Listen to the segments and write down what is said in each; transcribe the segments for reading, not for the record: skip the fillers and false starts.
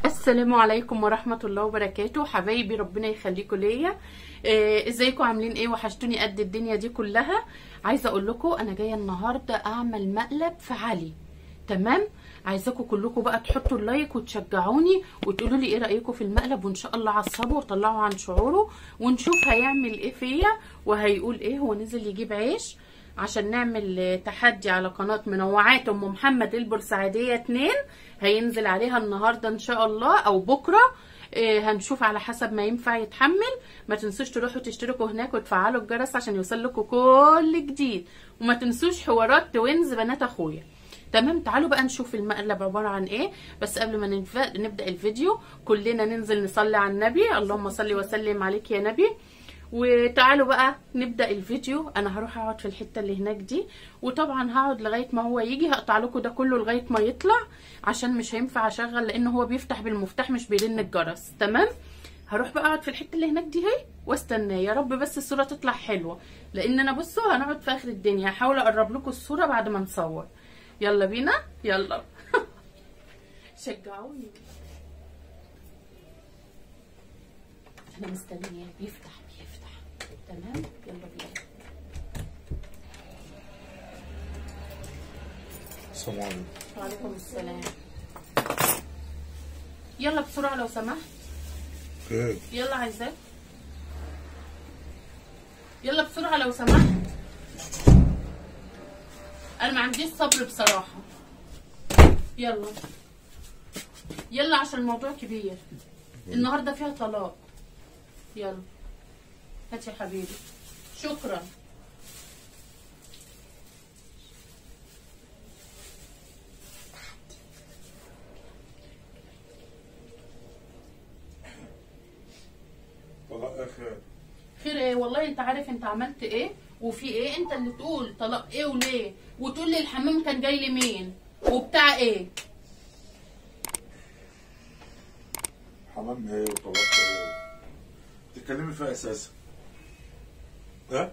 السلام عليكم ورحمة الله وبركاته. حبايبي ربنا يخليكم ليا. ازيكم عاملين ايه؟ وحشتوني قد الدنيا دي كلها. عايزه اقول لكم انا جايه النهارده اعمل مقلب في علي. تمام؟ عايزاكم كلكم بقى تحطوا اللايك وتشجعوني وتقولوا لي ايه رايكم في المقلب، وان شاء الله عصبه وطلعوا عن شعوره ونشوف هيعمل ايه فيا وهيقول ايه. هو نزل يجيب عيش عشان نعمل تحدي على قناه منوعات ام محمد البورسعيديه 2. هينزل عليها النهارده ان شاء الله او بكره، هنشوف على حسب ما ينفع يتحمل. ما تنسوش تروحوا تشتركوا هناك وتفعلوا الجرس عشان يوصل لكم كل جديد، وما تنسوش حوارات توينز بنات اخويا. تمام؟ تعالوا بقى نشوف المقلب عباره عن ايه. بس قبل ما نبدا الفيديو كلنا ننزل نصلي على النبي. اللهم صل وسلم عليك يا نبي. وتعالوا بقى نبدا الفيديو. انا هروح اقعد في الحته اللي هناك دي، وطبعا هقعد لغايه ما هو يجي. هقطع لكم ده كله لغايه ما يطلع عشان مش هينفع اشغل، لان هو بيفتح بالمفتاح مش بيرن الجرس. تمام؟ هروح بقى اقعد في الحته اللي هناك دي اهي واستناه. يا رب بس الصوره تطلع حلوه، لان انا بصوا هنقعد في اخر الدنيا. هحاول اقرب لكم الصوره بعد ما نصور. يلا بينا يلا. شجعوني. انا مستنياه بيفتح. تمام؟ يلا بينا. السلام عليكم. وعليكم السلام. يلا بسرعه لو سمحت. خير. يلا عايزاك. يلا بسرعه لو سمحت. انا ما عنديش صبر بصراحه. يلا يلا عشان الموضوع كبير. النهارده فيها طلاق. يلا هات يا حبيبي. شكرا. طلاق ايه؟ خير. خير ايه؟ والله انت عارف انت عملت ايه وفي ايه. انت اللي تقول طلاق ايه وليه، وتقول لي الحمام كان جاي لمين وبتاع ايه. حمام ايه وطلاق ايه؟ بتتكلمي فيها اساسا؟ ها؟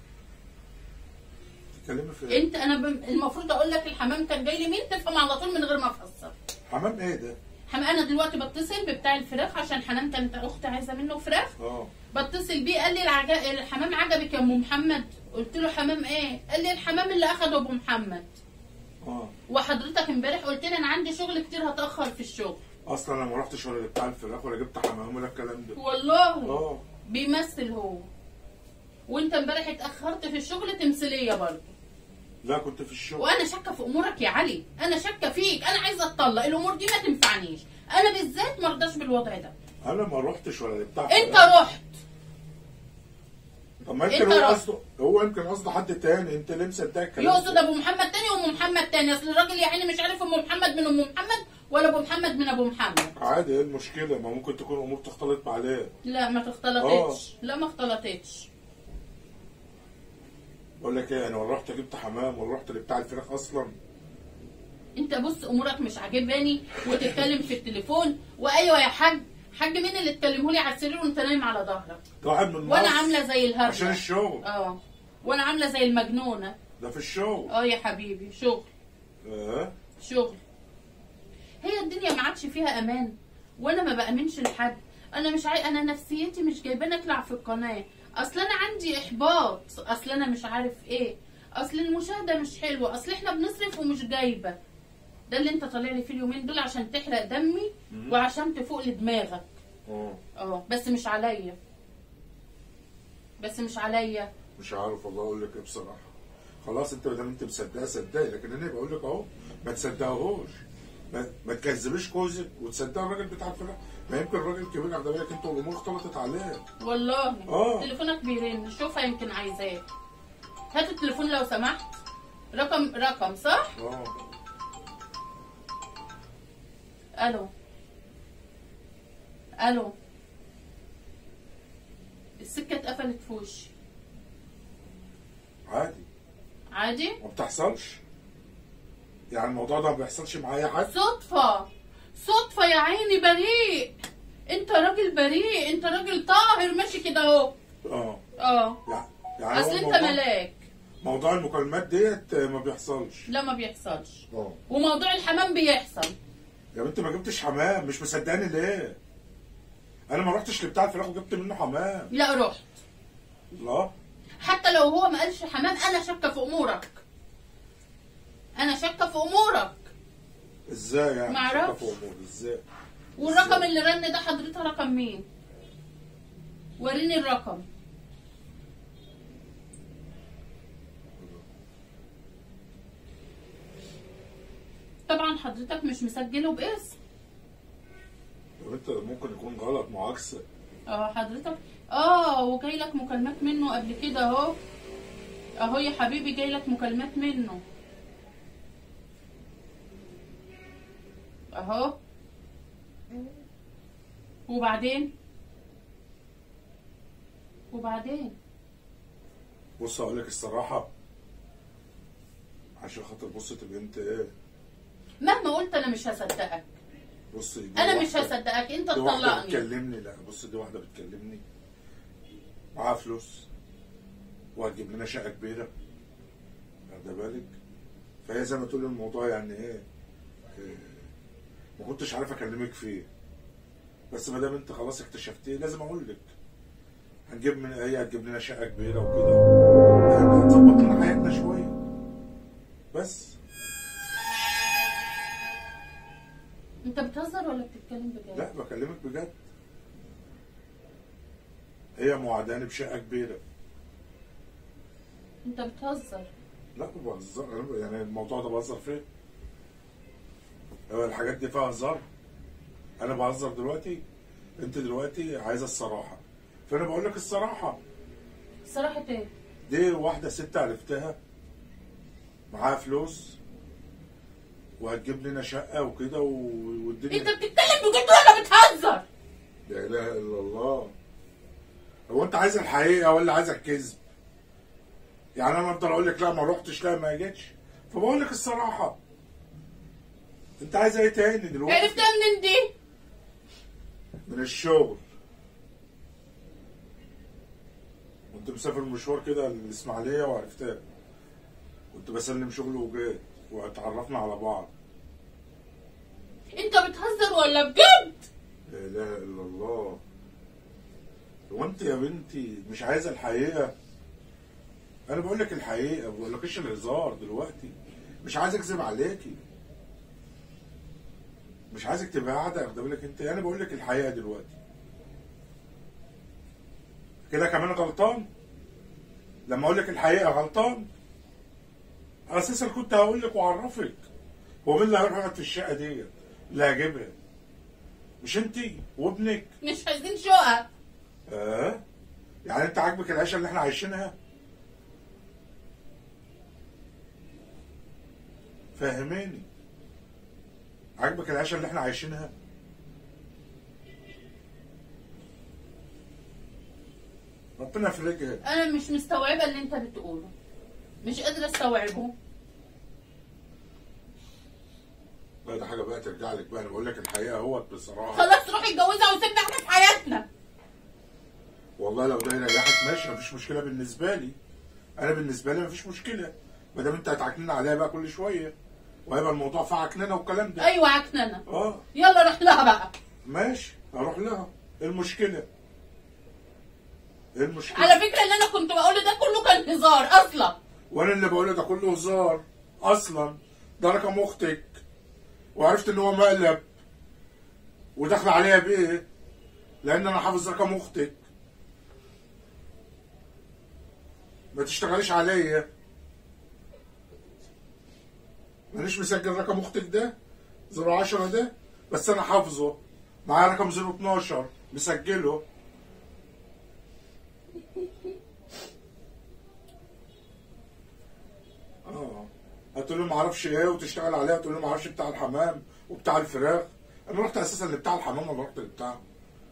بتتكلمي فيها ايه؟ انت المفروض اقول لك الحمام كان جاي لمين تفهم على طول من غير ما افسر. حمام ايه ده؟ انا دلوقتي بتصل ببتاع الفراخ عشان حنان كانت اختي عايزه منه فراخ. بتصل بيه قال لي الحمام عجبك يا ام محمد؟ قلت له حمام ايه؟ قال لي الحمام اللي اخده ابو محمد. وحضرتك امبارح قلت لي انا عندي شغل كتير هتاخر في الشغل. اصلا انا ما رحتش ولا بتاع الفراخ ولا جبت حمام ولا الكلام ده والله. بيمثل هو. وانت امبارح اتاخرت في الشغل تمثيليه برضه. لا كنت في الشغل. وانا شاكه في امورك يا علي. انا شاكه فيك. انا عايزه اتطلق. الامور دي ما تنفعنيش. انا بالذات ما ارضاش بالوضع ده. انا ما رحتش ولا بتاع الفراخ. انت رحت. طب ما يمكن هو يمكن قصده حد تاني. انت ليه مصدق الكلام؟ يقصد ابو محمد تاني وام محمد تاني. اصل الراجل يا عيني مش عارف ام محمد من ام محمد ولا ابو محمد من ابو محمد. عادي، ايه المشكله؟ ما ممكن تكون امور تختلط عليه. لا ما تختلطتش. لا ما اختلطتش. بقول لك ايه، انا ولا رحت جبت حمام ولا رحت لبتاع الفراخ اصلا. انت بص امورك مش عاجباني وتتكلم في التليفون. وايوه يا حاج. حاج مين اللي تكلمهولي على السرير وانت نايم على ظهرك؟ ده واحد من وانا عامله زي الهبله عشان الشغل. وانا عامله زي المجنونه. ده في الشغل. يا حبيبي شغل. شغل. هي الدنيا ما عادش فيها امان، وانا ما بامنش لحد. انا مش انا نفسيتي مش جايباني اطلع في القناه. اصل انا عندي احباط. اصل انا مش عارف ايه. اصل المشاهده مش حلوه. اصل احنا بنصرف ومش جايبه. ده اللي انت طالع لي فيه اليومين دول عشان تحرق دمي وعشان تفوق لدماغك. بس مش عليا. مش عارف والله اقول لك ايه بصراحه. خلاص انت بدل انت مصدقه صدقي، لكن انا بقول لك اهو ما تصدقهوش. ما تكذبيش جوزك وتصدقي الراجل بتاع الفراخ. ما يمكن الراجل كبير على بالك انت والامور اختلطت عليه. والله. تليفونك بيرن. شوفها يمكن عايزاه. هات التليفون لو سمحت. رقم صح؟ الو. السكه اتقفلت في وشي. عادي؟ ما بتحصلش. يعني الموضوع ده ما بيحصلش معايا حد. صدفه يا عيني. بريء. انت راجل بريء. انت راجل طاهر ماشي كده اهو. يعني اصل انت ملاك. موضوع المكالمات ديت ما بيحصلش. لا ما بيحصلش. وموضوع الحمام بيحصل. يا بنت ما جبتش حمام، مش مصدقاني ليه؟ انا ما رحتش لبتاع الفراخ وجبت منه حمام. لا رحت. لا حتى لو هو ما قالش حمام انا شاكه في امورك. انا شاكه في امورك. ازاي يعني؟ معرفش. شاكة في امور ازاي؟ والرقم اللي رن ده حضرتها رقم مين؟ وريني الرقم. طبعا حضرتك مش مسجله باسم. يا بنت ممكن يكون غلط معاكسه. حضرتك وجاي لك مكالمات منه قبل كده اهو. اهو يا حبيبي جاي لك مكالمات منه اهو. وبعدين بص اقول لك الصراحه عشان خاطر بص تبقى انت ايه. مهما قلت انا مش هصدقك. بصي انا مش هصدقك، انت دي واحده تطلقني. بتكلمني، لا بص دي واحده بتكلمني معاها فلوس وهتجيب لنا شقه كبيره، واخده بالك؟ فهي زي ما تقول الموضوع يعني ايه، ما كنتش عارف اكلمك فيه، بس ما دام انت خلاص اكتشفتيه لازم اقول لك. هي هتجيب لنا شقه كبيره وكده، يعني هتظبط لنا حياتنا شويه بس. انت بتهزر ولا بتتكلم بجد؟ لا بكلمك بجد. هي موعداني بشقه كبيره. انت بتهزر. لا بهزر، يعني الموضوع ده بهزر فيه؟ هو الحاجات دي فيها هزار؟ انا بهزر دلوقتي؟ انت دلوقتي عايزه الصراحه، فانا بقول لك الصراحه. صراحة ايه؟ دي واحده ست عرفتها معاها فلوس وهتجيب لنا شقه وكده والدنيا. انت بتتكلم بجد ولا بتهزر؟ لا اله الا الله. هو انت عايز الحقيقه ولا عايز الكذب؟ يعني انا افضل اقول لك لا ما روحتش لا ما جيتش، فبقول لك الصراحه. انت عايز ايه تاني دلوقتي؟ عرفتها منين دي؟ من الشغل. كنت مسافر مشوار كده الاسماعيليه وعرفتها. كنت بسلم شغل وجيت واتعرفنا على بعض. انت بتهزر ولا بجد؟ لا اله الا الله. هو انت يا بنتي مش عايزه الحقيقه؟ انا بقول لك الحقيقه، ما بقولكش الهزار دلوقتي. مش عايز اكذب عليكي، مش عايزك تبقى قاعده واخده بالك انت. انا بقول لك الحقيقه دلوقتي. كده كمان غلطان؟ لما اقول لك الحقيقه غلطان؟ اساسا كنت هقول لك واعرفك. هو مين اللي هيروح يقعد في الشقه ديت؟ اللي هجيبها مش انت وابنك؟ مش عايزين شقق. يعني انت عاجبك العيشه اللي احنا عايشينها؟ فهميني، عاجبك العيشه اللي احنا عايشينها؟ ربنا يفرجها. انا مش مستوعبه اللي انت بتقوله، مش قادره استوعبه. لا ده حاجه بقى ترجع لك بقى، انا بقول لك الحقيقه اهوت بصراحه. خلاص روح اتجوزها وسيبنا احنا في حياتنا. والله لو ده نجحت ماشي مفيش مشكله بالنسبه لي. انا بالنسبه لي مفيش مشكله، ما دام انت هتعكنن عليها بقى كل شويه وهيبقى الموضوع فيه عكننه والكلام ده. ايوه عكننه. يلا روح لها بقى. ماشي هروح لها. ايه المشكله؟ ايه المشكله؟ على فكره اللي انا كنت بقوله ده كله كان هزار اصلا. وانا اللي بقوله ده كله هزار اصلا. ده رقم اختك وعرفت ان هو مقلب وداخله عليها بيه لان انا حافظ رقم اختك. ما تشتغليش عليا، مانيش مسجل رقم اختك ده 010 ده، بس انا حافظه. معايا رقم 012 مسجله. هتقول له ما اعرفش ايه وتشتغل عليها، تقول له ما اعرفش بتاع الحمام وبتاع الفراخ. انا رحت اساسا لبتاع الحمام ولا رحت لبتاع؟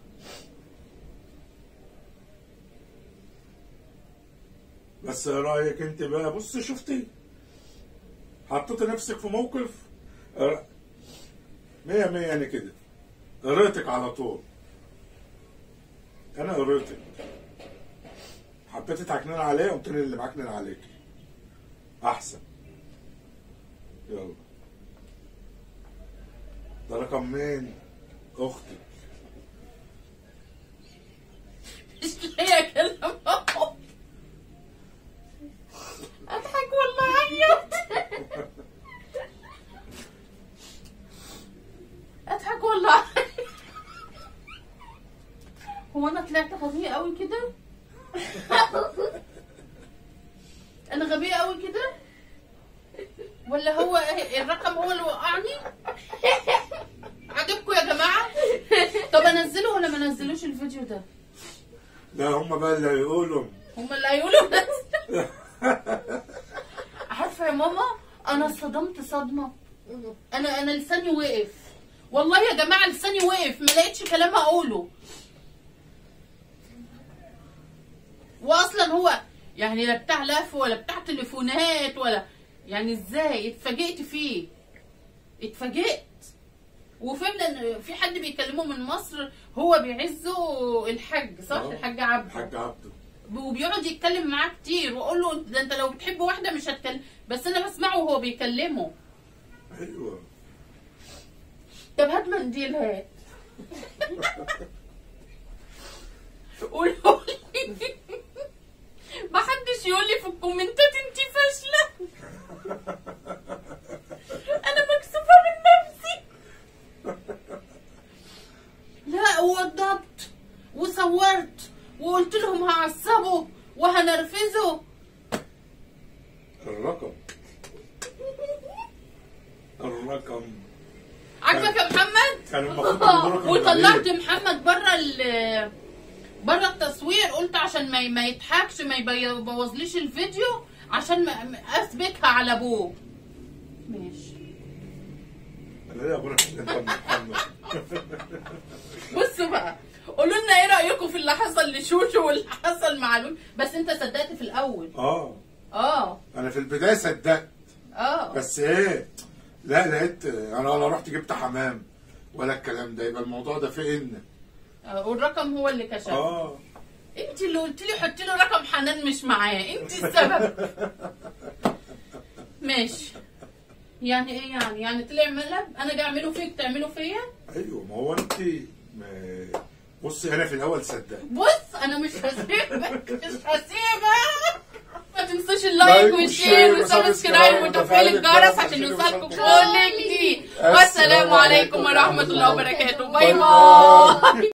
بس ايه رايك انت بقى؟ بص شفتي حطيت نفسك في موقف 100 100. انا كده قريتك على طول. انا قريتك، حبيت تعكنن عليا قمت انا اللي معكنن عليك. احسن. يلا ده رقم مين؟ اختي. مش هي كلام اضحك والله عيط. اضحك والله. هو انا طلعت غبية قوي كده؟ انا غبية قوي كده ولا هو الرقم هو اللي وقعني؟ عجبكم يا جماعة؟ طب انزله ولا ما انزلوش الفيديو ده؟ لا هم بقى اللي هيقولوا. هم اللي هيقولوا بس. عارفة يا ماما انا اتصدمت صدمة. انا لساني وقف والله يا جماعة، لساني وقف، ما لقيتش كلام اقوله. واصلا هو يعني لا بتاع لف ولا بتاع تليفونات ولا يعني ازاي اتفاجئت فيه. اتفاجئت وفهمنا ان في حد بيكلمه من مصر، هو بيعزه الحاج صح؟ الحاج عبده. الحاج عبده. وبيقعد يتكلم معاه كتير واقول له ده انت لو بتحب واحده مش هتكلم، بس انا بسمعه وهو بيكلمه. ايوه. طب هات منديل هات. قولوا لي ما حدش يقول لي في الكومنتات انت فاشله. انا مكسوفه من نفسي. لا وضبط وصورت وقلت لهم هعصبه وهنرفزه. الرقم عاجبك يا محمد؟ كان المفروض وطلعت محمد بره التصوير، قلت عشان ما يضحكش ما يبوظليش الفيديو، عشان اثبتها على ابوه. ماشي. انا يا ابونا انت محمد. بصوا بقى قولوا لنا ايه رايكم في اللي حصل لشوشو واللي حصل مع لولو. بس انت صدقت في الاول. انا في البدايه صدقت. بس ايه، لا لقيت انا ولا رحت جبت حمام ولا الكلام ده، يبقى الموضوع ده في ان والرقم هو اللي كشف. انت اللي قلت لي حطي له رقم حنان مش معاه، انت السبب. ماشي. يعني ايه يعني طلع مقلب انا جاي اعمله فيك تعمله فيا؟ ايوه ما هو انت بصي انا في الاول صدقت. بص انا مش هسيبك مش هسيبك. ما تنسوش اللايك والشير والسبسكرايب وتفعيل الجرس عشان يوصلكم كل جديد. والسلام عليكم ورحمه الله وبركاته. باي باي.